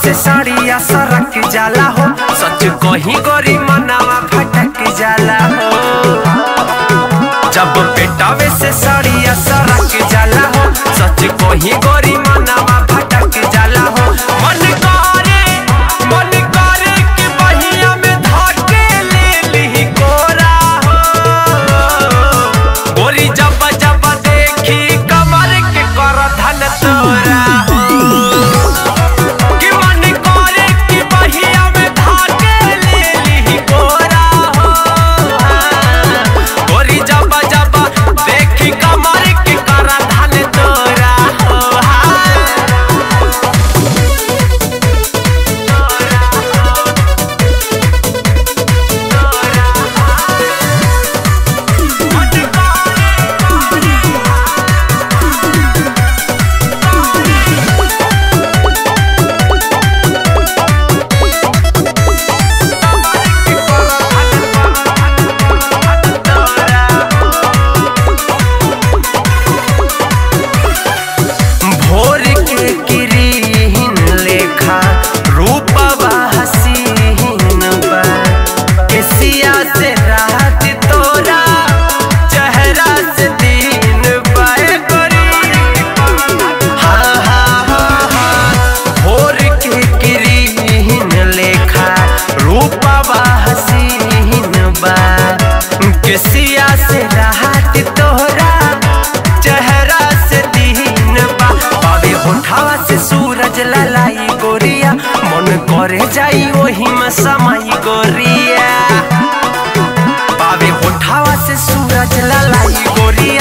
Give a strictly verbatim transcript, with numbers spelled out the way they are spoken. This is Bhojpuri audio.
से साड़िया सरक जाला हो, सच कहीं गोरी मनावा भटक जाला हो। जब पेटावे से साड़िया सरक जाला हो, सच कहीं गोरी मनावा भटक जाला हो। मन करे मन करे कि बहिया में धाके ले ली कोरा हो। गोरी जब जब देखी कमर के कर धन तोरा हो। केसिया से राहत तोहरा चेहरा से दीन बा। बाबे होठावा से सूरज ललाई गोरिया, मन करे जाई वही में समाई गोरिया। बाबे होठावा से सूरज ललाई गोरिया,